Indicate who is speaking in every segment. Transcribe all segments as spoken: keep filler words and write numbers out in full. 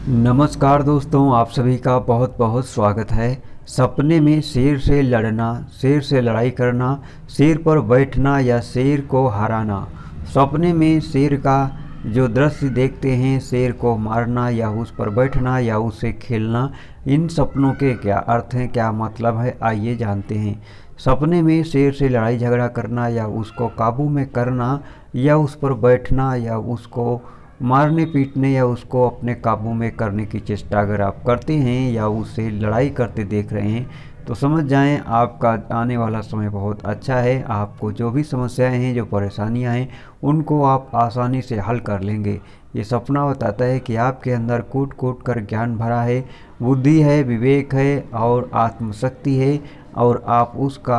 Speaker 1: नमस्कार दोस्तों, आप सभी का बहुत बहुत स्वागत है। सपने में शेर से लड़ना, शेर से लड़ाई करना, शेर पर बैठना या शेर को हराना। सपने में शेर का जो दृश्य देखते हैं, शेर को मारना या उस पर बैठना या उससे खेलना, इन सपनों के क्या अर्थ हैं, क्या मतलब है, आइए जानते हैं। सपने में शेर से लड़ाई झगड़ा करना या उसको काबू में करना या उस पर बैठना या उसको मारने पीटने या उसको अपने काबू में करने की चेष्टा अगर आप करते हैं या उससे लड़ाई करते देख रहे हैं तो समझ जाएं आपका आने वाला समय बहुत अच्छा है। आपको जो भी समस्याएं हैं, जो परेशानियां हैं, उनको आप आसानी से हल कर लेंगे। ये सपना बताता है कि आपके अंदर कूट कूट कर ज्ञान भरा है, बुद्धि है, विवेक है और आत्मशक्ति है और आप उसका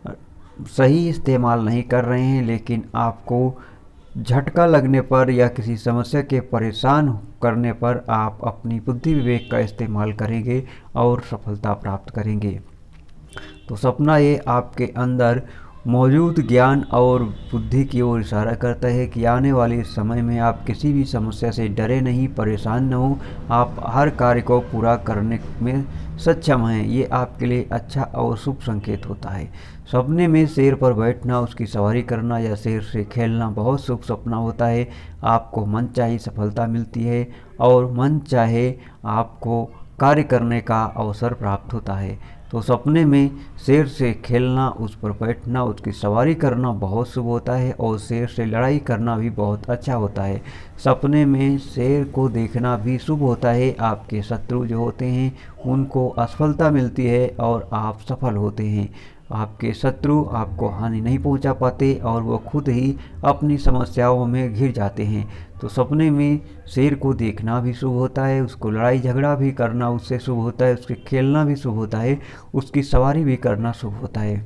Speaker 1: सही इस्तेमाल नहीं कर रहे हैं। लेकिन आपको झटका लगने पर या किसी समस्या के परेशान करने पर आप अपनी बुद्धि विवेक का इस्तेमाल करेंगे और सफलता प्राप्त करेंगे। तो सपना ये आपके अंदर मौजूद ज्ञान और बुद्धि की ओर इशारा करता है कि आने वाले समय में आप किसी भी समस्या से डरे नहीं, परेशान न हो, आप हर कार्य को पूरा करने में सक्षम हैं। ये आपके लिए अच्छा और शुभ संकेत होता है। सपने में शेर पर बैठना, उसकी सवारी करना या शेर से खेलना बहुत शुभ सपना होता है। आपको मनचाही सफलता मिलती है और मन चाहे आपको कार्य करने का अवसर प्राप्त होता है। तो सपने में शेर से खेलना, उस पर बैठना, उसकी सवारी करना बहुत शुभ होता है और शेर से लड़ाई करना भी बहुत अच्छा होता है। सपने में शेर को देखना भी शुभ होता है। आपके शत्रु जो होते हैं उनको असफलता मिलती है और आप सफल होते हैं। आपके शत्रु आपको हानि नहीं पहुंचा पाते और वो खुद ही अपनी समस्याओं में घिर जाते हैं। तो सपने में शेर को देखना भी शुभ होता है, उसको लड़ाई झगड़ा भी करना उससे शुभ होता है, उसके खेलना भी शुभ होता है, उसकी सवारी भी करना शुभ होता है।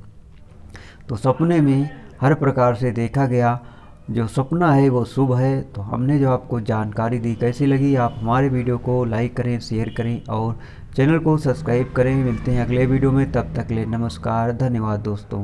Speaker 1: तो सपने में हर प्रकार से देखा गया जो सपना है वो शुभ है। तो हमने जो आपको जानकारी दी कैसी लगी, आप हमारे वीडियो को लाइक करें, शेयर करें और चैनल को सब्सक्राइब करें। मिलते हैं अगले वीडियो में, तब तक के लिए नमस्कार, धन्यवाद दोस्तों।